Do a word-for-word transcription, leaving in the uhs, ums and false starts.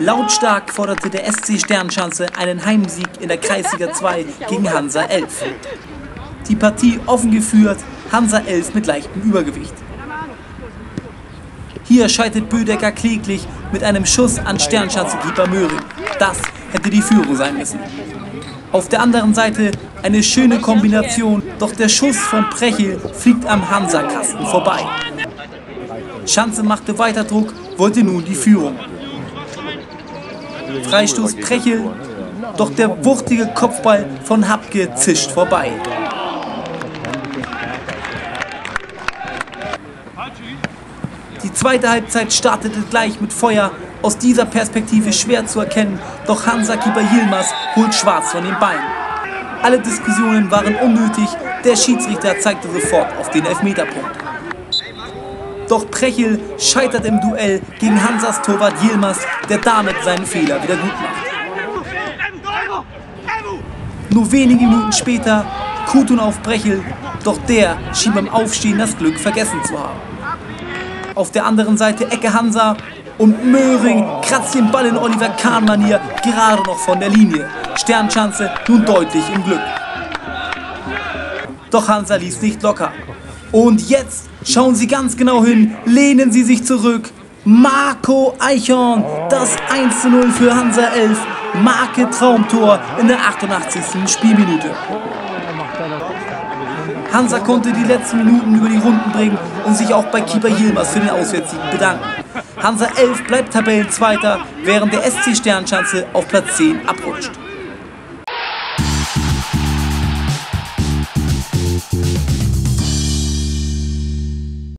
Lautstark forderte der S C Sternschanze einen Heimsieg in der Kreisliga zwei gegen Hansa elf. Die Partie offen geführt, Hansa elf mit leichtem Übergewicht. Hier scheitert Bödecker kläglich mit einem Schuss an Sternschanzenkeeper Möhring. Das hätte die Führung sein müssen. Auf der anderen Seite eine schöne Kombination, doch der Schuss von Prechel fliegt am Hansa-Kasten vorbei. Schanze machte weiter Druck, wollte nun die Führung. Freistoß Prechel, doch der wuchtige Kopfball von Hapke zischt vorbei. Die zweite Halbzeit startete gleich mit Feuer, aus dieser Perspektive schwer zu erkennen, doch Hansa-Keeper Yilmaz holt Schwarz von den Beinen. Alle Diskussionen waren unnötig, der Schiedsrichter zeigte sofort auf den Elfmeterpunkt. Doch Prechel scheitert im Duell gegen Hansas Torwart Yilmaz, der damit seinen Fehler wieder gut macht. Nur wenige Minuten später Kutun auf Prechel, doch der schien beim Aufstehen das Glück vergessen zu haben. Auf der anderen Seite Ecke Hansa und Möhring kratzt den Ball in Oliver Kahn-Manier gerade noch von der Linie. Sternschanze nun deutlich im Glück. Doch Hansa ließ nicht locker. Und jetzt schauen Sie ganz genau hin, lehnen Sie sich zurück. Marco Eichhorn, das eins zu null für Hansa elf, Marke Traumtor in der achtundachtzigsten Spielminute. Hansa konnte die letzten Minuten über die Runden bringen und sich auch bei Keeper Yilmaz für den Auswärtssieg bedanken. Hansa elf bleibt Tabellenzweiter, während der S C Sternschanze auf Platz zehn abrutscht.